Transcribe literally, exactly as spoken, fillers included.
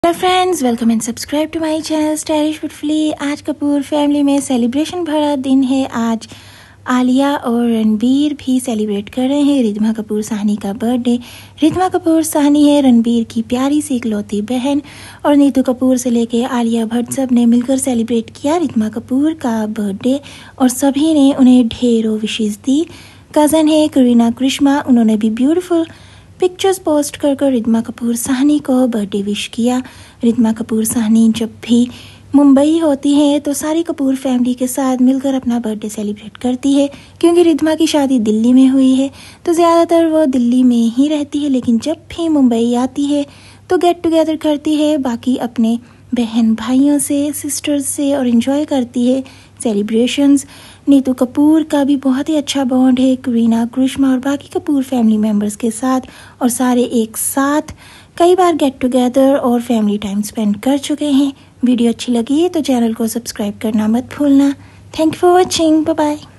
Hello friends, welcome and subscribe to my channel stylish beautifully. आज Kapoor family में celebration भरा दिन है। आज आलिया और रणबीर भी सेलिब्रेट कर रहे हैं रिद्धिमा कपूर साहनी का बर्थडे। रिद्धिमा कपूर साहनी है रणबीर की प्यारी सी इकलौती बहन और नीतू कपूर से लेके आलिया भट्ट सब ने मिलकर सेलिब्रेट किया रिद्धिमा कपूर का बर्थडे और सभी ने उन्हें ढेरों विशेष दी। कज़न है करीना करिश्मा, उन्होंने भी ब्यूटीफुल पिक्चर्स पोस्ट कर कर रिद्धिमा कपूर साहनी को बर्थडे विश किया। रिद्धिमा कपूर साहनी जब भी मुंबई होती है तो सारी कपूर फैमिली के साथ मिलकर अपना बर्थडे सेलिब्रेट करती है। क्योंकि रिद्धिमा की शादी दिल्ली में हुई है तो ज़्यादातर वो दिल्ली में ही रहती है, लेकिन जब भी मुंबई आती है तो गेट टुगेदर करती है बाकी अपने बहन भाइयों से, सिस्टर्स से और इन्जॉय करती है सेलिब्रेशंस। नीतू कपूर का भी बहुत ही अच्छा बॉन्ड है करीना करिश्मा और बाकी कपूर फैमिली मेम्बर्स के साथ, और सारे एक साथ कई बार गेट टुगेदर और फैमिली टाइम स्पेंड कर चुके हैं। वीडियो अच्छी लगी तो चैनल को सब्सक्राइब करना मत भूलना। Thank you for watching, bye bye.